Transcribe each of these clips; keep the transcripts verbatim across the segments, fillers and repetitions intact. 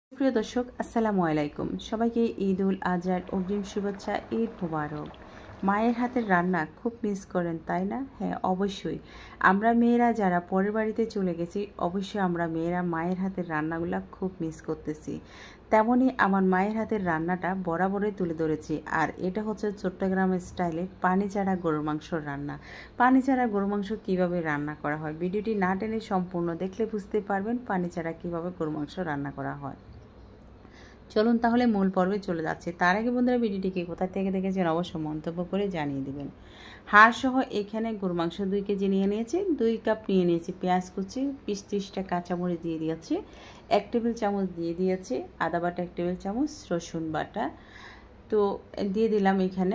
প্রিয় দর্শক আসসালামু আলাইকুম সবাইকে ঈদ উল আজহার অগ্রিম শুভেচ্ছা। ঈদ মুবারক। মায়ের হাতের রান্না খুব মিস করেন তাই না? হ্যাঁ, অবশ্যই। আমরা মেয়েরা যারা পরের বাড়িতে চলে গেছি অবশ্যই আমরা মেয়েরা মায়ের হাতের রান্নাগুলো খুব মিস করতেছি। তেমনই আমার মায়ের হাতের রান্নাটা বরাবরই তুলে ধরেছি। আর এটা হচ্ছে চট্টগ্রাম স্টাইলে পানি ছাড়া গরুর মাংসর রান্না। পানি ছাড়া গরুর মাংস কীভাবে রান্না করা হয় ভিডিওটি না টেনে সম্পূর্ণ দেখলে বুঝতে পারবেন পানি ছাড়া কীভাবে গরুর মাংস রান্না করা হয়। চলুন তাহলে মূল পর্বে চলে যাচ্ছে। তার আগে বন্ধুরা ভিডিওটিকে কোথা থেকে দেখেছেন অবশ্যই মন্তব্য করে জানিয়ে দেবেন। হাড় সহ এখানে গরু মাংস দুই কেজি নিয়ে নিয়েছি, দুই কাপ নিয়ে নিয়েছি পেঁয়াজ কুচি, বিশ ত্রিশটা কাঁচামরিচ দিয়ে দিয়েছি, এক টেবিল চামচ দিয়ে দিয়েছি আদা বাটা, এক টেবিল চামচ রসুন বাটা। তো দিয়ে দিলাম এখানে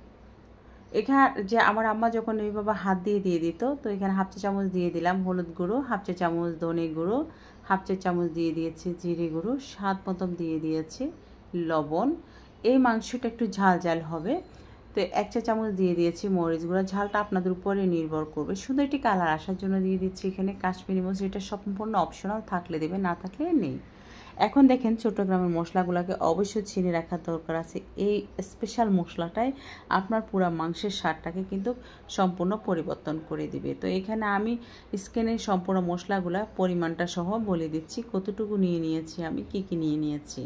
এখানে যে আমার আম্মা যখন ওই বাবা হাত দিয়ে দিয়ে দিত, তো এখানে হাফ চা চামচ দিয়ে দিলাম হলুদ গুঁড়ো, হাফ চা চামচ ধনে গুঁড়ো, হাফ চা চামচ দিয়ে দিয়েছি জিরে গুঁড়ো, স্বাদ মতন দিয়ে দিয়েছি লবণ। এই মাংসটা একটু ঝাল ঝাল হবে, তো এক চা চামচ দিয়ে দিয়েছি মরিচ গুঁড়ো। ঝালটা আপনাদের উপরে নির্ভর করবে। শুধু একটি কালার আসার জন্য দিয়ে দিচ্ছি এখানে কাশ্মীরি মরিচ। এটা সম্পূর্ণ অপশনাল, থাকলে দেবে, না থাকলে নেই। এখন দেখেন চট্টগ্রামের মশলাগুলোকে অবশ্যই চিনে রাখার দরকার আছে। এই স্পেশাল মশলাটাই আপনার পুরো মাংসের স্বাদটাকে কিন্তু সম্পূর্ণ পরিবর্তন করে দিবে। তো এখানে আমি স্ক্রিনে সম্পূর্ণ মশলাগুলা পরিমাণটা সহ বলে দিচ্ছি কতটুকু নিয়ে নিয়েছি, আমি কি কি নিয়ে নিয়েছি।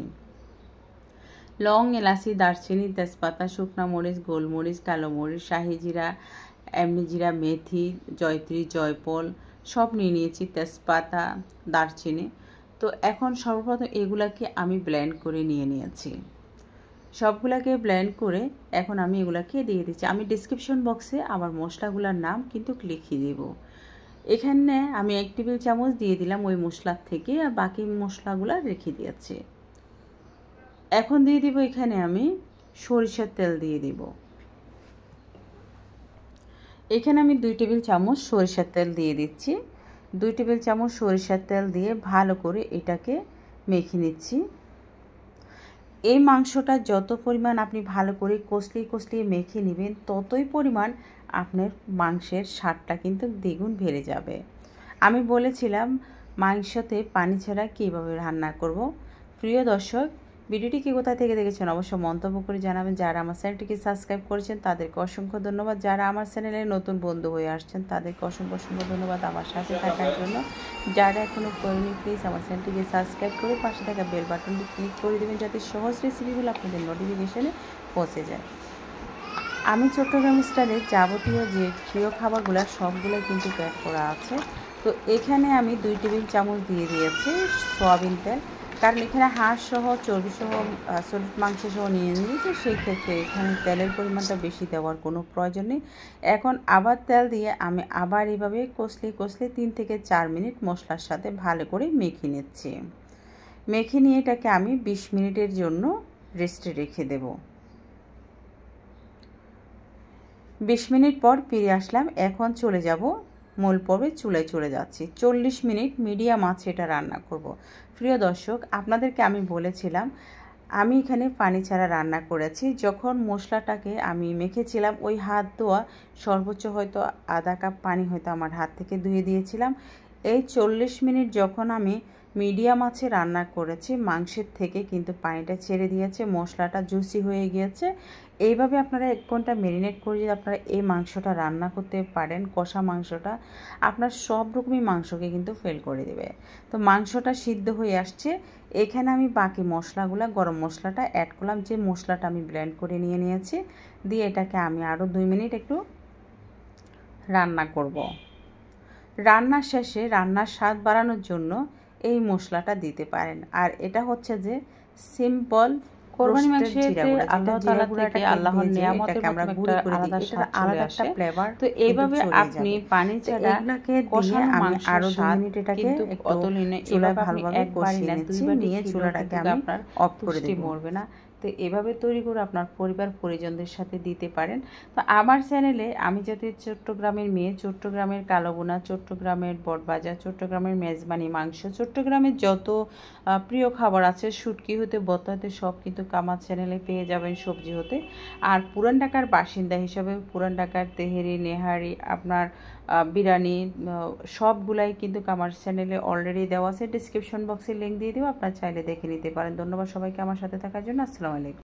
লং, এলাচি, দারচিনি, তেজপাতা, শুকনা মরিচ, গোলমরিচ, কালো মরিচ, শাহি জিরা, এমনি জিরা, মেথি, জয়ত্রী, জয়ফল সব নিয়ে নিয়েছি, তেজপাতা, দারচিনি। তো এখন সর্বপ্রথম এগুলাকে আমি ব্লেন্ড করে নিয়ে নিয়েছি। সবগুলাকে ব্লেন্ড করে এখন আমি এগুলাকে দিয়ে দিচ্ছি। আমি ডিসক্রিপশন বক্সে আমার মশলাগুলোর নাম কিন্তু লিখিয়ে দেব। এখানে আমি এক টেবিল চামচ দিয়ে দিলাম ওই মশলার থেকে, আর বাকি মশলাগুলো রেখে দিয়েছি। এখন দিয়ে দিব এখানে আমি সরিষার তেল দিয়ে দিব। এখানে আমি দুই টেবিল চামচ সরিষার তেল দিয়ে দিচ্ছি। দুই টেবিল চামচ সরিষার তেল দিয়ে ভালো করে এটাকে মেখে নিচ্ছি। এই মাংসটা যত পরিমাণ আপনি ভালো করে কষলিয়ে কষলিয়ে মেখে নেবেন ততই পরিমাণ আপনার মাংসের স্বাদটা কিন্তু দ্বিগুণ বেড়ে যাবে। আমি বলেছিলাম মাংসতে পানি ছাড়া কীভাবে রান্না করব। প্রিয় দর্শক, ভিডিওটি কি কোথা থেকে দেখেছেন অবশ্যই মন্তব্য করে জানাবেন। যারা আমার চ্যানেলটিকে সাবস্ক্রাইব করেছেন তাদেরকে অসংখ্য ধন্যবাদ। যারা আমার চ্যানেলে নতুন বন্ধু হয়ে আসছেন তাদেরকে অসংখ্য অসংখ্য ধন্যবাদ আমার সাথে থাকার জন্য। যারা এখনও করেনি প্লিজ আমার চ্যানেলটিকে সাবস্ক্রাইব করে পাশে থাকা বেল বাটনটি ক্লিক করে দেবেন যাতে সহজ রেসিপিগুলো আপনাদের নোটিফিকেশনে পৌঁছে যায়। আমি চট্টগ্রাম স্টাইলের যাবতীয় যে প্রিয় খাবারগুলো সবগুলো কিন্তু অ্যাড করা আছে। তো এখানে আমি দুই টেবিল চামচ দিয়ে দিয়েছি সয়াবিন তেল, কারণ এখানে হাঁস সহ চর্বি সহ সলিড মাংস সহ নিয়ে নিয়েছি, সেই ক্ষেত্রে এখানে তেলের পরিমাণটা বেশি দেওয়ার কোনো প্রয়োজন নেই। এখন আবার তেল দিয়ে আমি আবার এভাবে কষলে কষলে তিন থেকে চার মিনিট মশলার সাথে ভালো করে মেখে নিচ্ছি। মেখে নিয়ে এটাকে আমি বিশ মিনিটের জন্য রেস্টে রেখে দেব। বিশ মিনিট পর ফিরে আসলাম। এখন চলে যাব মূল পর্বে, চুলায় চলে যাচ্ছি। চল্লিশ মিনিট মিডিয়াম আঁচে এটা রান্না করব। প্রিয় দর্শক, আপনাদেরকে আমি বলেছিলাম আমি এখানে পানি ছাড়া রান্না করেছি। যখন মশলাটাকে আমি মেখেছিলাম ওই হাত ধোয়া সর্বোচ্চ হয়তো আধা কাপ পানি হয়তো আমার হাত থেকে ধুয়ে দিয়েছিলাম। এই চল্লিশ মিনিট যখন আমি মিডিয়াম আঁচে রান্না করেছি মাংসের থেকে কিন্তু পানিটা ছেড়ে দিয়েছে, মশলাটা জুসি হয়ে গিয়েছে। এইভাবে আপনারা এক ঘন্টা ম্যারিনেট করে যদি আপনারা এই মাংসটা রান্না করতে পারেন, কষা মাংসটা আপনার সব রকমই মাংসকে কিন্তু ফেল করে দেবে। তো মাংসটা সিদ্ধ হয়ে আসছে। এখানে আমি বাকি মশলাগুলো গরম মশলাটা অ্যাড করলাম, যে মশলাটা আমি ব্লেন্ড করে নিয়ে নিয়েছি, দিয়ে এটাকে আমি আরও দুই মিনিট একটু রান্না করব। রান্নার শেষে রান্নার স্বাদ বাড়ানোর জন্য এই মশলাটা দিতে পারেন। আর এটা হচ্ছে যে সিম্পল কোরবানি মাংসেতে আল্লাহ তাআলা থেকে আল্লাহর নিয়ামতের আমরা গুঁড়ো করে দিই, এটা আলাদা একটা ফ্লেভার। তো এইভাবে আপনি পানি ছাড়া এগুলোকে দিয়ে আমি আরো দুই মিনিট এটাকে অতলিনে চুলায় ভালোভাবে কষিয়ে নিচ্ছি। নিয়ে চুলাটাকে আমি অফ করে দেব। মরবে না। তো এভাবে তৈরি করে আপনার পরিবার পরিজনদের সাথে দিতে পারেন। তো আমার চ্যানেলে আমি যাতে চট্টগ্রামের মেয়ে, চট্টগ্রামের কালোবোনা, চট্টগ্রামের বটবাজার, চট্টগ্রামের মেজবানি মাংস, চট্টগ্রামের যত প্রিয় খাবার আছে শুটকি হতে বত্তা হতে সব কিন্তু আমার চ্যানেলে পেয়ে যাবেন সবজি হতে। আর পুরান ঢাকার বাসিন্দা হিসাবে পুরান ঢাকার তেহেরি, নেহারি, আপনার বিরিয়ানি সবগুলাই কিন্তু আমার চ্যানেলে অলরেডি দেওয়া আছে। ডিসক্রিপশন বক্সে লিঙ্ক দিয়ে দেবো, আপনারা চাইলে দেখে নিতে পারেন। ধন্যবাদ সবাইকে আমার সাথে থাকার জন্য। আসসালামু আলাইকুম।